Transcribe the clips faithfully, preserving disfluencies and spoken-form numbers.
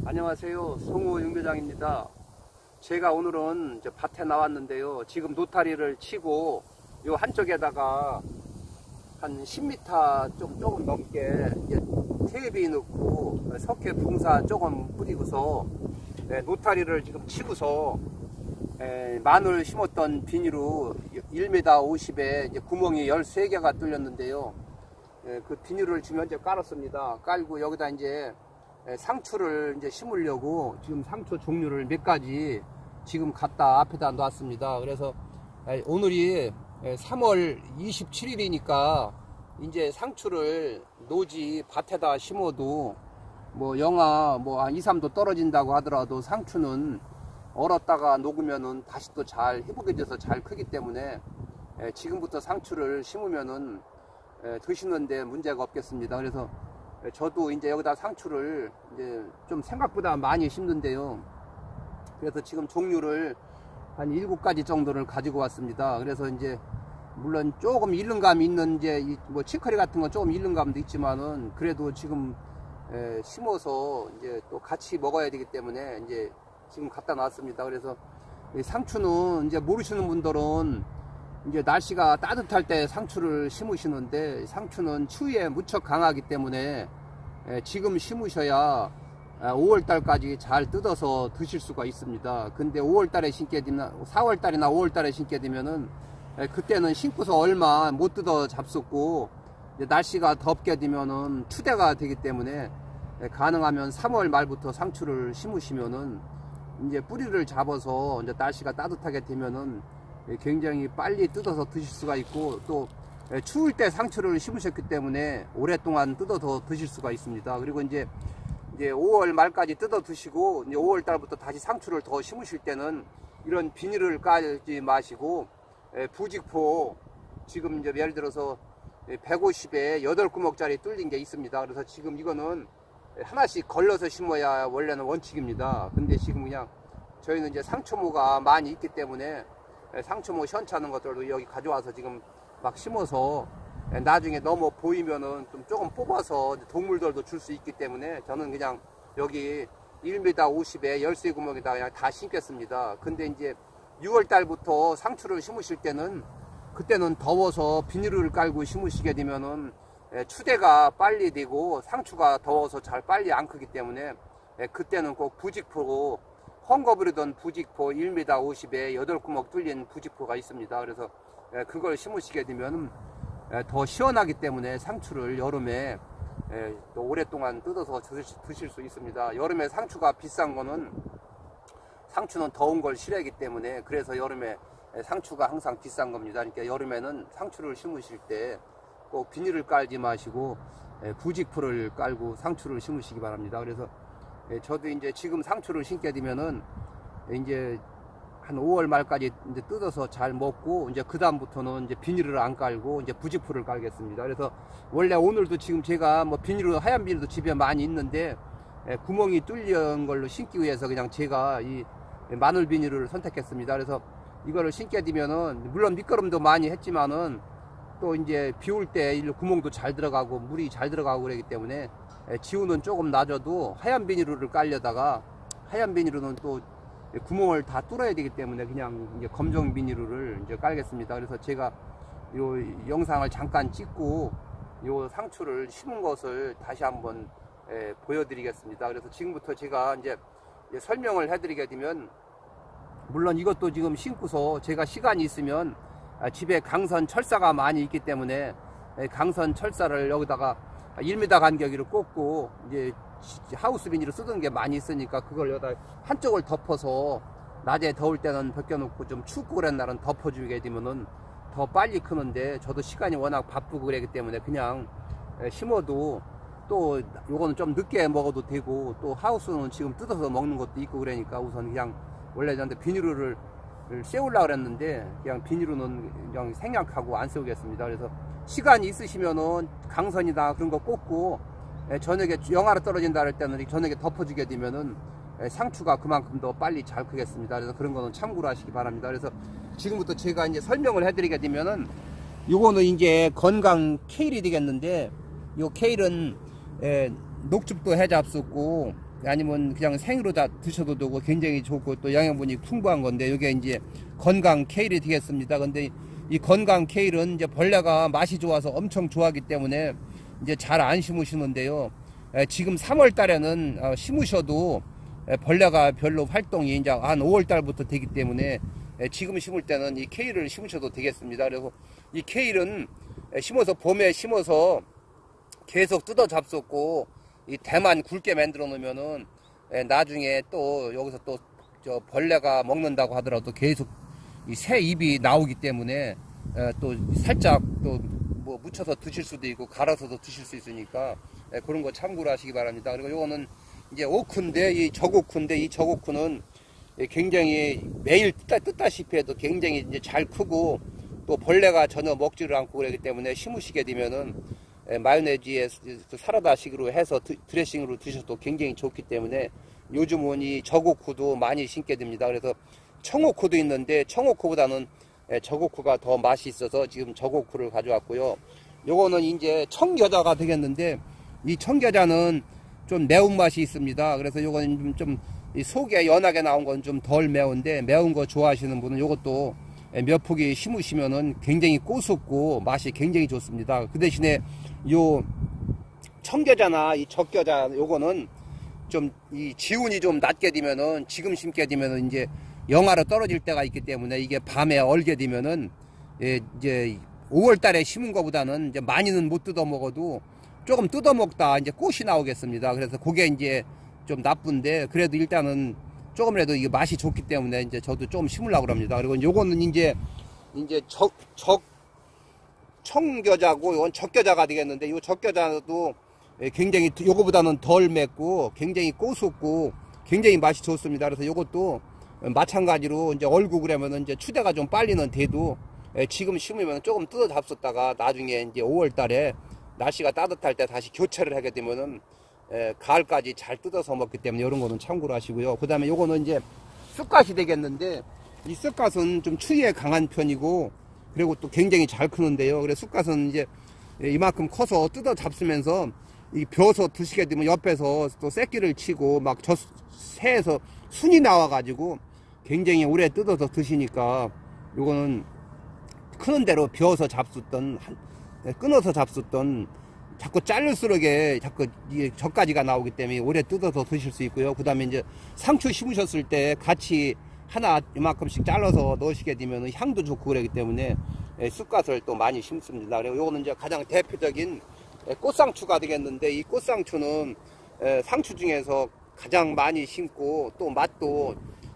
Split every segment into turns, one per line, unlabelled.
안녕하세요. 송우 윤교장입니다. 제가 오늘은 이제 밭에 나왔는데요. 지금 노타리를 치고 요 한쪽에다가 한 십 미터 좀 조금 넘게 테이비 넣고 석회 붕사 조금 뿌리고서 노타리를 지금 치고서 마늘 심었던 비닐로 일 미터 오십에 이제 구멍이 열세 개가 뚫렸는데요. 그 비닐을 지금 현재 깔았습니다. 깔고 여기다 이제 상추를 이제 심으려고 지금 상추 종류를 몇 가지 지금 갖다 앞에다 놨습니다. 그래서 오늘이 삼월 이십칠일이니까 이제 상추를 노지 밭에다 심어도 뭐 영하 뭐 한 이, 삼 도 떨어진다고 하더라도 상추는 얼었다가 녹으면은 다시 또 잘 회복해져서 잘 크기 때문에 지금부터 상추를 심으면은 드시는데 문제가 없겠습니다. 그래서 저도 이제 여기다 상추를 이제 좀 생각보다 많이 심는데요. 그래서 지금 종류를 한 일곱 가지 정도를 가지고 왔습니다. 그래서 이제 물론 조금 잃는 감이 있는 이제 뭐 치커리 같은 건 조금 잃는 감도 있지만은 그래도 지금 에, 심어서 이제 또 같이 먹어야 되기 때문에 이제 지금 갖다 놨습니다. 그래서 상추는 이제 모르시는 분들은 이제 날씨가 따뜻할 때 상추를 심으시는데 상추는 추위에 무척 강하기 때문에 지금 심으셔야 오월 달까지 잘 뜯어서 드실 수가 있습니다. 근데 오월 달에 심게 되면 사월 달이나 오월 달에 심게 되면은 그때는 심고서 얼마 못 뜯어 잡숫고 날씨가 덥게 되면은 추대가 되기 때문에 가능하면 삼월 말부터 상추를 심으시면은 이제 뿌리를 잡아서 이제 날씨가 따뜻하게 되면은 굉장히 빨리 뜯어서 드실 수가 있고 또 추울 때 상추를 심으셨기 때문에 오랫동안 뜯어서 드실 수가 있습니다. 그리고 이제 이제 오월 말까지 뜯어 드시고 이제 오월 달부터 다시 상추를 더 심으실 때는 이런 비닐을 깔지 마시고 부직포 지금 이제 예를 들어서 백오십에 여덟 구멍짜리 뚫린 게 있습니다. 그래서 지금 이거는 하나씩 걸러서 심어야 원래는 원칙입니다. 근데 지금 그냥 저희는 이제 상추모가 많이 있기 때문에 상추모 시원찮은 것들도 여기 가져와서 지금 막 심어서 나중에 너무 보이면은 좀 조금 뽑아서 동물들도 줄 수 있기 때문에 저는 그냥 여기 일 미터 오십에 열세 구멍에다 그냥 다 심겠습니다. 근데 이제 유월 달부터 상추를 심으실 때는 그때는 더워서 비닐을 깔고 심으시게 되면은 추대가 빨리 되고 상추가 더워서 잘 빨리 안 크기 때문에 그때는 꼭 부직포로 헝거부리던 부직포 일 미터 오십에 여덟 구멍 뚫린 부직포가 있습니다. 그래서 그걸 심으시게 되면 더 시원하기 때문에 상추를 여름에 또 오랫동안 뜯어서 드실 수 있습니다. 여름에 상추가 비싼 거는 상추는 더운 걸 싫어하기 때문에 그래서 여름에 상추가 항상 비싼 겁니다. 그러니까 여름에는 상추를 심으실 때 꼭 비닐을 깔지 마시고 부직포를 깔고 상추를 심으시기 바랍니다. 그래서 저도 이제 지금 상추를 심게 되면은 이제 한 오월 말까지 이제 뜯어서 잘 먹고 이제 그 다음부터는 이제 비닐을 안 깔고 이제 부직포를 깔겠습니다. 그래서 원래 오늘도 지금 제가 뭐 비닐로 하얀 비닐도 집에 많이 있는데 구멍이 뚫린 걸로 심기 위해서 그냥 제가 이 마늘 비닐을 선택했습니다. 그래서 이거를 심게 되면은 물론 미끄럼도 많이 했지만은 또 이제 비 올 때 구멍도 잘 들어가고 물이 잘 들어가고 그러기 때문에 지우는 조금 낮아도 하얀 비닐을 깔려다가 하얀 비닐로는 또 구멍을 다 뚫어야 되기 때문에 그냥 이제 검정 비닐을 이제 깔겠습니다. 그래서 제가 요 영상을 잠깐 찍고 요 상추를 심은 것을 다시 한번 에, 보여드리겠습니다. 그래서 지금부터 제가 이제, 이제 설명을 해드리게 되면 물론 이것도 지금 심고서 제가 시간이 있으면 집에 강선 철사가 많이 있기 때문에 강선 철사를 여기다가 일 미터 간격으로 꽂고 이제 하우스 비닐을 쓰던 게 많이 있으니까 그걸 여기다 한쪽을 덮어서 낮에 더울 때는 벗겨놓고 좀 춥고 그런 날은 덮어주게 되면은 더 빨리 크는데 저도 시간이 워낙 바쁘고 그러기 때문에 그냥 심어도 또 요거는 좀 늦게 먹어도 되고 또 하우스는 지금 뜯어서 먹는 것도 있고 그러니까 우선 그냥 원래 저한테 비닐을 세우려고 그랬는데 그냥 비닐로는 그냥 생략하고 안 세우겠습니다. 그래서 시간이 있으시면은 강선이나 그런 거 꽂고 저녁에 영하로 떨어진다 할 때는 저녁에 덮어주게 되면은 상추가 그만큼 더 빨리 잘 크겠습니다. 그래서 그런 거는 참고로 하시기 바랍니다. 그래서 지금부터 제가 이제 설명을 해드리게 되면은 요거는 이제 건강 케일이 되겠는데 요 케일은 예, 녹즙도 해잡수고 아니면 그냥 생으로 다 드셔도 되고 굉장히 좋고 또 영양분이 풍부한 건데 이게 이제 건강 케일이 되겠습니다. 근데 이 건강 케일은 이제 벌레가 맛이 좋아서 엄청 좋아하기 때문에 이제 잘 안 심으시는데요. 에, 지금 삼월 달에는 어, 심으셔도 에, 벌레가 별로 활동이 이제 한 오월 달부터 되기 때문에 에, 지금 심을 때는 이 케일을 심으셔도 되겠습니다. 그리고 이 케일은 에, 심어서 봄에 심어서 계속 뜯어 잡숫고 이 대만 굵게 만들어 놓으면은 에, 나중에 또 여기서 또 저 벌레가 먹는다고 하더라도 계속 이 새 잎이 나오기 때문에 에, 또 살짝 또 뭐 묻혀서 드실 수도 있고 갈아서도 드실 수 있으니까 에, 그런 거 참고로 하시기 바랍니다. 그리고 요거는 이제 오크인데 이 적오크인데 이 적오크는 굉장히 매일 뜯다, 뜯다시피 해도 굉장히 이제 잘 크고 또 벌레가 전혀 먹지를 않고 그러기 때문에 심으시게 되면은 에, 마요네즈에 사라다식으로 해서 드, 드레싱으로 드셔도 굉장히 좋기 때문에 요즘은 이 적오크도 많이 심게 됩니다. 그래서 청오크도 있는데 청오크보다는 적오크가 더 맛이 있어서 지금 적오크를 가져왔고요. 요거는 이제 청겨자가 되겠는데 이 청겨자는 좀 매운맛이 있습니다. 그래서 요거는 좀, 좀 속에 연하게 나온 건 좀 덜 매운데 매운 거 좋아하시는 분은 요것도 몇 포기 심으시면은 굉장히 고소고 맛이 굉장히 좋습니다. 그 대신에 요 청겨자나 이 적겨자 요거는 좀 이 지운이 좀 낮게 되면은 지금 심게 되면은 이제 영하로 떨어질 때가 있기 때문에 이게 밤에 얼게 되면은 예, 이제 오월 달에 심은 것보다는 이제 많이는 못 뜯어 먹어도 조금 뜯어 먹다 이제 꽃이 나오겠습니다. 그래서 그게 이제 좀 나쁜데 그래도 일단은 조금이라도 이게 맛이 좋기 때문에 이제 저도 좀 심으려고 합니다. 그리고 요거는 이제 이제 적, 적, 청겨자고 이건 적겨자가 되겠는데 이 적겨자도 굉장히 요거보다는 덜 맵고 굉장히 고소고 굉장히 맛이 좋습니다. 그래서 요것도 마찬가지로 이제 얼고 그러면은 이제 추대가 좀 빨리는 돼도 지금 심으면 조금 뜯어 잡숫다가 나중에 이제 오월 달에 날씨가 따뜻할 때 다시 교체를 하게 되면은 에, 가을까지 잘 뜯어서 먹기 때문에 이런 거는 참고로 하시고요. 그 다음에 요거는 이제 쑥갓이 되겠는데 이 쑥갓은 좀 추위에 강한 편이고 그리고 또 굉장히 잘 크는데요. 그래서 쑥갓은 이제 이만큼 커서 뜯어 잡수면서 이 벼서 드시게 되면 옆에서 또 새끼를 치고 막 저 새에서 순이 나와 가지고 굉장히 오래 뜯어서 드시니까 요거는 크는 대로 벼서 잡숫던 끊어서 잡숫던 자꾸 자를수록에 자꾸 이게 젖가지가 나오기 때문에 오래 뜯어서 드실 수 있고요. 그 다음에 이제 상추 심으셨을 때 같이 하나 이만큼씩 잘라서 넣으시게 되면 향도 좋고 그러기 때문에 쑥갓을 또 많이 심습니다. 그리고 요거는 이제 가장 대표적인 꽃상추가 되겠는데 이 꽃상추는 상추 중에서 가장 많이 심고 또 맛도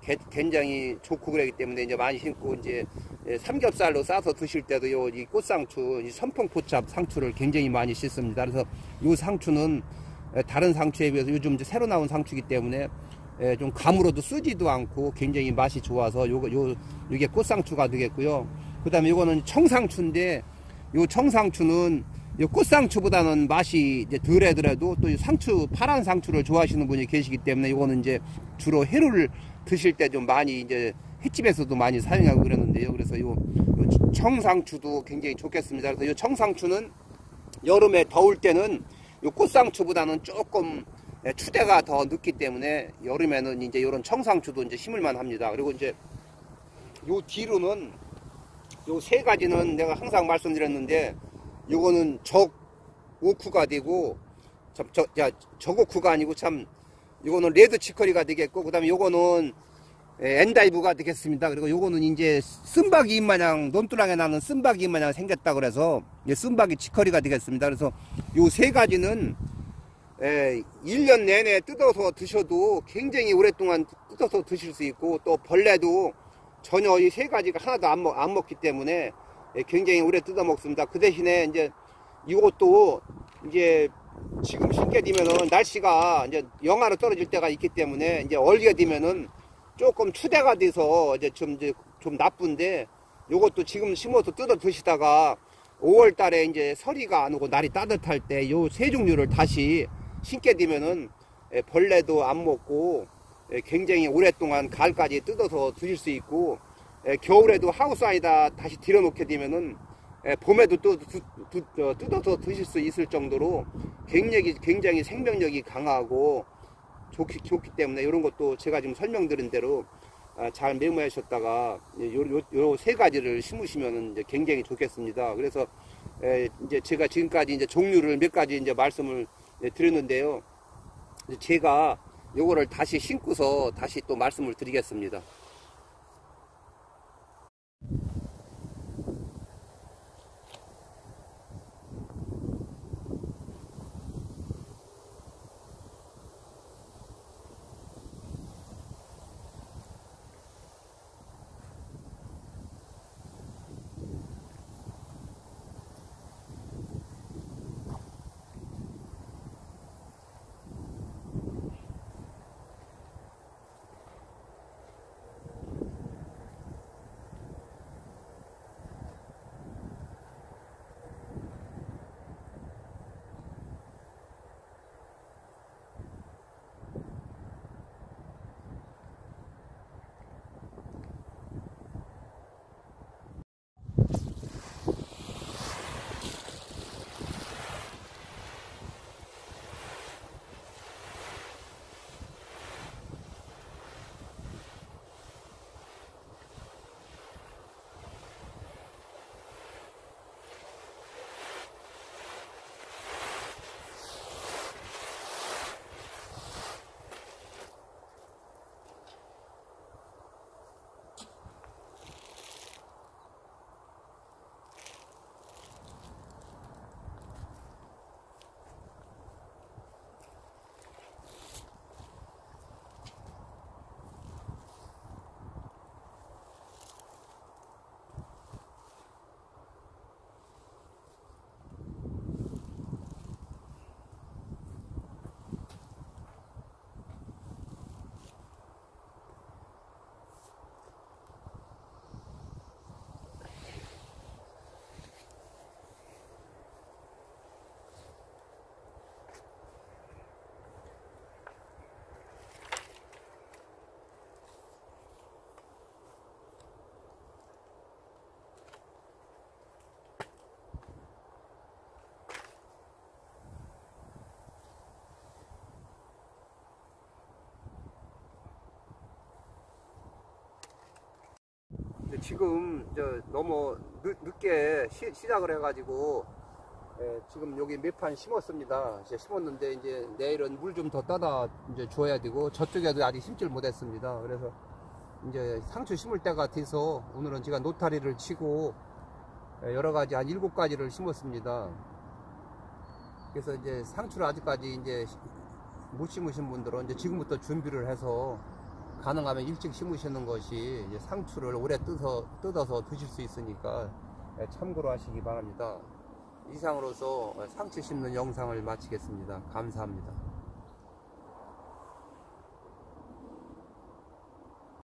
굉장히 좋고 그러기 때문에 이제 많이 심고 이제 삼겹살로 싸서 드실 때도 요 이 꽃상추, 이 선풍포잡 상추를 굉장히 많이 씻습니다. 그래서 요 상추는 다른 상추에 비해서 요즘 이제 새로 나온 상추이기 때문에 좀 감으로도 쓰지도 않고 굉장히 맛이 좋아서 요거 요 이게 꽃상추가 되겠고요. 그다음에 요거는 청상추인데 요 청상추는 요 꽃상추보다는 맛이 이제 덜하더라도 또 이 상추 파란 상추를 좋아하시는 분이 계시기 때문에 요거는 이제 주로 해를 드실 때 좀 많이 이제 횟집에서도 많이 사용하고 그러는데요. 그래서 요, 요 청상추도 굉장히 좋겠습니다. 그래서 요 청상추는 여름에 더울 때는 요 꽃상추보다는 조금 추대가 더 늦기 때문에 여름에는 이제 요런 청상추도 이제 심을만 합니다. 그리고 이제 요 뒤로는 요 세 가지는 내가 항상 말씀드렸는데 요거는 적오크가 되고 저, 저, 야, 적오크가 아니고 참 요거는 레드 치커리가 되겠고 그 다음에 요거는 엔다이브가 되겠습니다. 그리고 요거는 이제 쓴바기 잎 마냥 논두랑에 나는 쓴바기 잎 마냥 생겼다 그래서 쓴바기 치커리가 되겠습니다. 그래서 요 세 가지는 에, 일 년 내내 뜯어서 드셔도 굉장히 오랫동안 뜯어서 드실 수 있고 또 벌레도 전혀 이 세 가지가 하나도 안, 먹, 안 먹기 때문에 굉장히 오래 뜯어 먹습니다. 그 대신에 이제 이것도 이제 지금 심게 되면은 날씨가 이제 영하로 떨어질 때가 있기 때문에 이제 얼게 되면은 조금 추대가 돼서 이제 좀 이제 좀 나쁜데 요것도 지금 심어서 뜯어 드시다가 오월 달에 이제 서리가 안 오고 날이 따뜻할 때 요 세 종류를 다시 심게 되면은 벌레도 안 먹고 굉장히 오랫동안 가을까지 뜯어서 드실 수 있고 겨울에도 하우스 안에다 다시 들여놓게 되면은 봄에도 또 뜯어서 드실 수 있을 정도로 굉장히, 굉장히 생명력이 강하고 좋기, 좋기 때문에 이런 것도 제가 지금 설명드린 대로 아, 잘 메모하셨다가 요 세 가지를 심으시면 이제 굉장히 좋겠습니다. 그래서 에, 이제 제가 지금까지 이제 종류를 몇 가지 이제 말씀을 드렸는데요. 제가 요거를 다시 심고서 다시 또 말씀을 드리겠습니다. 지금 저 너무 늦, 늦게 시, 시작을 해가지고 예, 지금 여기 몇 판 심었습니다. 이제 심었는데 이제 내일은 물 좀 더 따다 이제 줘야 되고 저쪽에도 아직 심질 못했습니다. 그래서 이제 상추 심을 때가 돼서 오늘은 제가 노타리를 치고 예, 여러 가지 한 일곱 가지를 심었습니다. 그래서 이제 상추를 아직까지 이제 못 심으신 분들은 이제 지금부터 준비를 해서 가능하면 일찍 심으시는 것이 이제 상추를 오래 뜯어, 뜯어서 드실 수 있으니까 참고로 하시기 바랍니다. 이상으로서 상추 심는 영상을 마치겠습니다. 감사합니다.